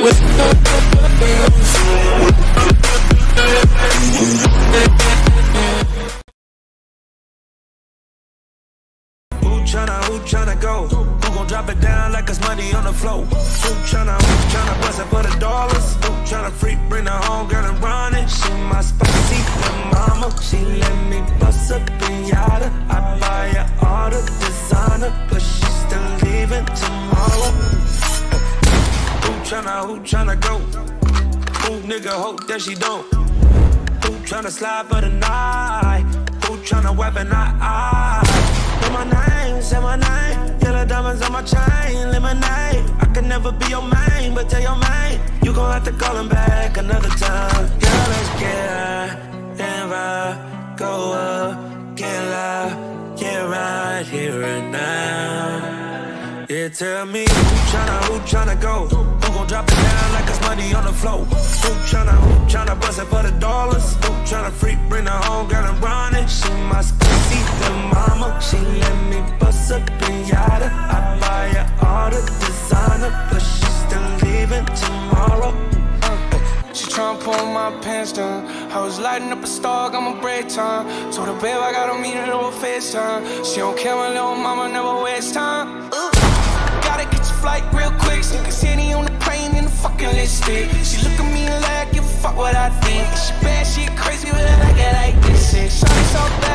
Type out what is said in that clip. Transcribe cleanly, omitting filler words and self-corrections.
Who tryna go? Who gon' drop it down like it's money on the floor? Who tryna bust it for the dollars? Who tryna freak, bring her home, girl, and run it? She my spicy little mama. She let me bust up pinata. I buy her all the designer, but she's still leaving tomorrow. Who tryna go? Who nigga hope that she don't? Who tryna slide for the night? Who tryna weapon eye? Say my name, yellow diamonds on my chain, lemonade. I can never be your main, but tell your main you gon' have to call him back another time. Girl, let's get high and ride, go up, get loud, yeah, right here and now. Yeah, tell me who tryna go? Who gon' drop it down like it's money on the floor? Who tryna bust it for the dollars? Who tryna freak, bring her home, girl, and run it? She my spicy little mama. She let me bust up pinata. I buy her all the designer, but she's still leaving tomorrow. She tryna pull my pants down. I was lighting up a star, got my break time. Told her, babe, I gotta meet her over FaceTime. She don't care, my little mama never waste time. Gotta catch a flight real quick. Sneaker City on the plane in the fucking lipstick. She look at me like, give a fuck what I think. She bad, she crazy, but I like it like this. Shawty so bad.